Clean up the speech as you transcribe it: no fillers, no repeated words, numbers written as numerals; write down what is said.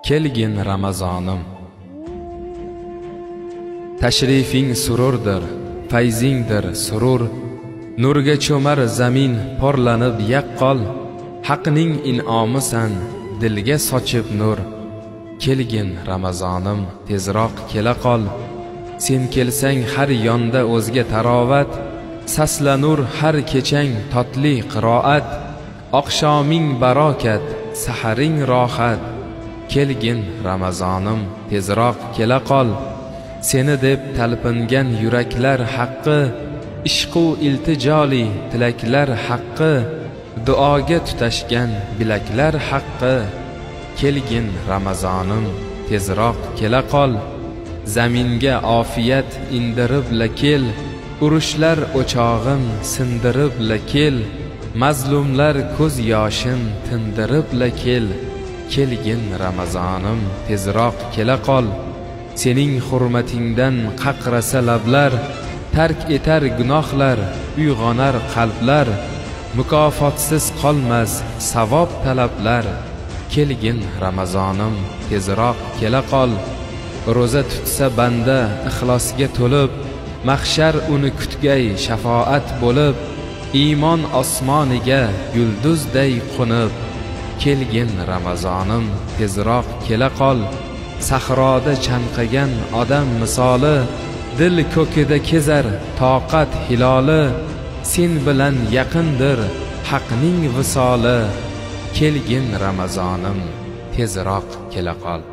kelgin Ramazonim. Tashrifing sururdir, fayzingdir surur. Nurga cho'mar zamin porlanib yaqqol. Haqning in'omisan, dilga sochib nur. Kelgin Ramazonim, tezroq kela qol. Sen kelsang har yonda o'zga tarovat. Saslanur har kechang totli qiroat. Oqshoming barokat, saharing rohat. Kelgin Ramazonim, tezroq kela qol. Seni deb talpingan yuraklar haqqi, ishqu iltijoli tilaklar haqqi, duoga tutashgan bilaklar haqqi. Kelgin Ramazonim, tezroq kela qol. Zaminga ofiyat indirib la kel. Urushlar o'chog'in sindirib la kel. Mazlumlar ko'z yoshin tindirib la kel. Kelgin Ramazonim, tezroq kela qol. Sening hurmatingdan qaqrasa lablar, tark etar gunohlar, uyg'onar qalblar. Mukofotsiz qolmas savob talablar. Kelgin Ramazonim, tezroq kela qol. Roza tutsa banda ixlosga to'lib, mahshar uni kutgay shafoat bo'lib, iymon osmoniga yulduzday qo'nib. Kelgin Ramazonim, tezroq kela qol. Sahroda chanqagan odam misoli, dil ko'kida kezar toqat hiloli. Sen bilan yaqindir haqning visoli. Kelgin Ramazonim, tezroq kela qol.